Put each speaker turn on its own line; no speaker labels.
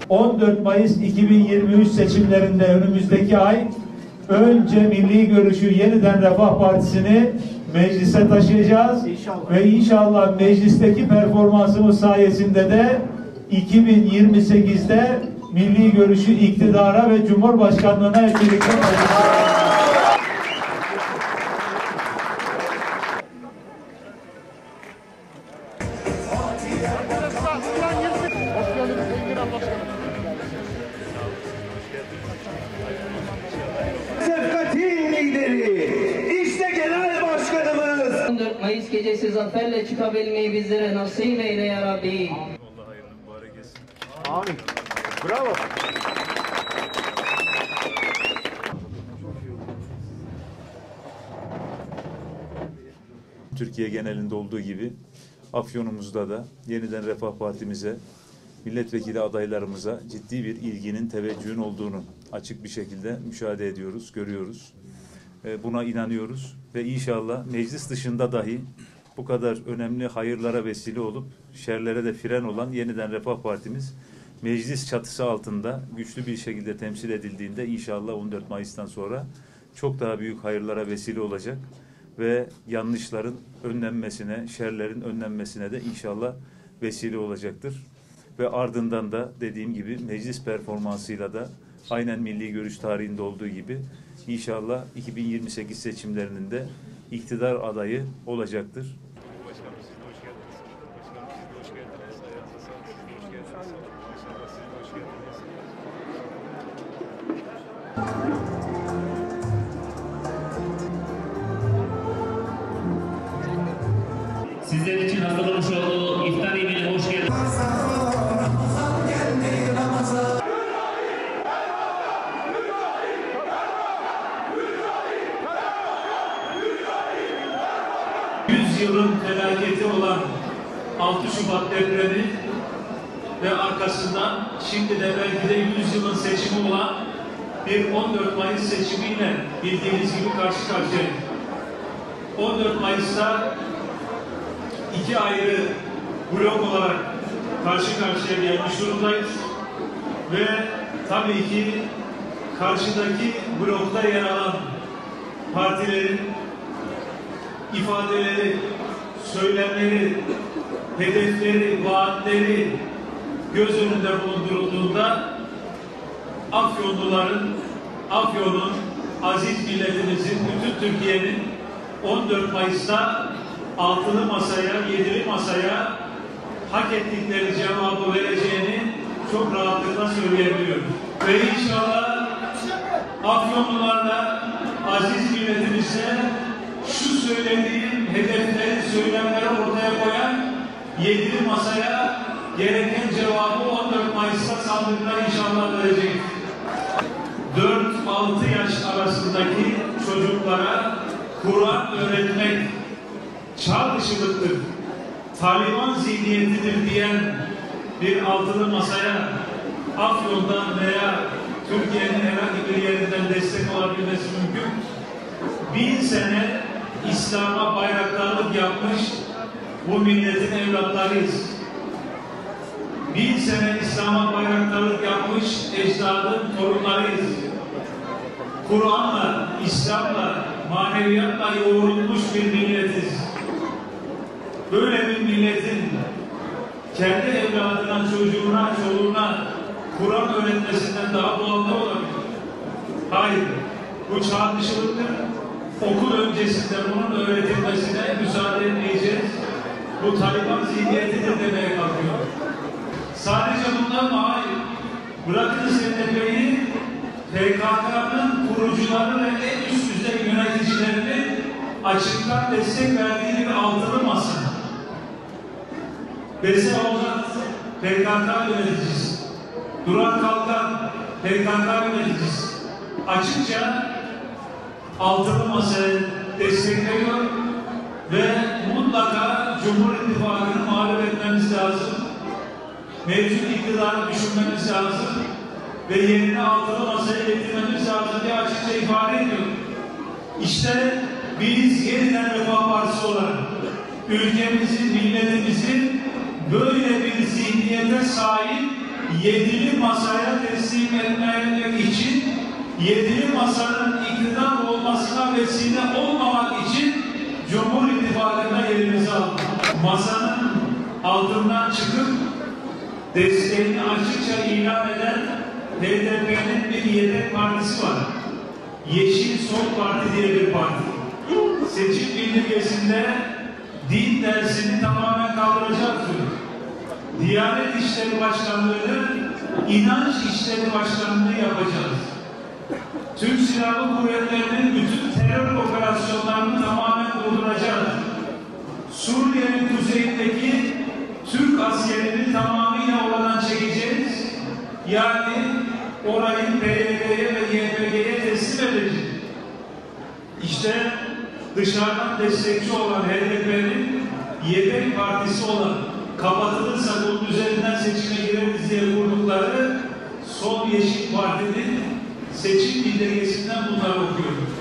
14 Mayıs 2023 seçimlerinde önümüzdeki ay önce Milli Görüş'ü Yeniden Refah Partisi'ni meclise taşıyacağız. Ve inşallah meclisteki performansımız sayesinde de 2028'de Milli Görüş'ü iktidara ve Cumhurbaşkanlığına hep birlikte taşıyacağız.
Şefkatin lideri, işte genel başkanımız.
14 Mayıs gecesi zaferle çıkabilmeyi bizlere nasip eyle ya Rabbi.
Allah hayırlı mübarek etsin.
Amin. Bravo.
Türkiye genelinde olduğu gibi Afyon'umuzda da Yeniden Refah Partimize, milletvekili adaylarımıza ciddi bir ilginin, teveccühün olduğunu açık bir şekilde müşahede ediyoruz, görüyoruz. Buna inanıyoruz ve inşallah meclis dışında dahi bu kadar önemli hayırlara vesile olup şerlere de fren olan Yeniden Refah Partimiz meclis çatısı altında güçlü bir şekilde temsil edildiğinde inşallah 14 Mayıs'tan sonra çok daha büyük hayırlara vesile olacak ve yanlışların önlenmesine, şerlerin önlenmesine de inşallah vesile olacaktır. Ve ardından da dediğim gibi meclis performansıyla da aynen Milli Görüş tarihinde olduğu gibi inşallah 2028 seçimlerinin de iktidar adayı olacaktır. Başkanım siz de hoş geldiniz. Başkanım siz de hoş geldiniz. Ayağınıza sağlık. Siz de hoş geldiniz. İnşallah siz de hoş geldiniz.
Sizler için hazırlamış olduğu iftar yemeğine hoş geldiniz.
Yılın felaketi olan 6 Şubat depremi ve arkasından şimdi de belki de 100 yılın seçimi olan bir 14 Mayıs seçimiyle bildiğiniz gibi karşı karşıyayız. 14 Mayıs'ta iki ayrı blok olarak karşı karşıya gelmiş durumdayız ve tabii ki karşıdaki blokta yer alan partilerin ifadeleri, söylemleri, hedefleri, vaatleri göz önünde bulundurulduğunda Afyonluların, Afyon'un, aziz milletimizin, bütün Türkiye'nin 14 Mayıs'ta altılı masaya, yedili masaya hak ettikleri cevabı vereceğini çok rahatlıkla söyleyebiliyorum. Ve inşallah Afyonlularla, aziz milletimizle şu söylediğim hedefleri, söylemleri ortaya koyan yedili masaya gereken cevabı 14 Mayıs'ta sandıkta inşallah verecek. 4-6 yaş arasındaki çocuklara Kur'an öğretmek çağ dışılıktır, Taliban zihniyetidir diyen bir altılı masaya Afyon'dan veya Türkiye'nin herhangi bir yerinden destek olabilmesi mümkün. 1000 sene İslam'a bayraktarlık yapmış bu milletin evlatlarıyız. 1000 sene İslam'a bayraktarlık yapmış ecdadın torunlarıyız. Kur'an'la, İslam'la, maneviyatla yoğrulmuş bir milletiz. Böyle bir milletin kendi evladına, çocuğuna, çoluğuna Kur'an öğretmesinden daha doğal ne olabilir? Hayır. Bu çağ dışılıktır. Okul öncesinde bunun öğretilmesine müsaade etmeyeceğiz. Bu Taliban zihniyetidir demeye kalkıyor. Sadece bundan mı? Hayır. Bırakın STP'yi PKK'nın kurucuları ve en üst düzey yöneticilerinin açıktan destek verdiği bir altılı masa. Bese Ozat PKK yöneticisi. Duran Kalkan PKK yöneticisi. Açıkça altılı masaya destekliyor ve mutlaka Cumhur İttifakı'nı mağlup etmemiz lazım. Mevcut iktidarı düşünmemiz lazım ve yerine altılı masaya getirmemiz lazım diye açıkça ifade ediyor. İşte biz Yeniden Refah Partisi olarak ülkemizin, milletimizin böyle bir zihniyete sahip yedili masaya teslim etmemek için, yedili masanın iktidar olmasına vesile olmamak için Cumhur İttifakı'na yerimizi aldık. Masanın altından çıkıp desteğini açıkça ilan eden HDP'nin bir yedek partisi var. Yeşil Sol Parti diye bir parti. Seçim bildirgesinde din dersini tamamen kaldıracaktır. Diyanet İşleri Başkanlığı'nı inanç İşleri Başkanlığı yapacağız. Türk Silahlı Kuvvetleri'nin bütün terör operasyonlarını tamamen durduracağız. Suriye'nin kuzeyindeki Türk askerini tamamıyla oradan çekeceğiz. Yani orayı PYD'ye ve YPG'ye teslim edeceğiz. İşte dışarıdan destekçi olan HDP'nin yedek partisi olan, kapatılırsa bunun üzerinden seçime gireriz diye kurdukları Sol Yeşil Parti'nin seçim bildirgesinden bunları okuyoruz.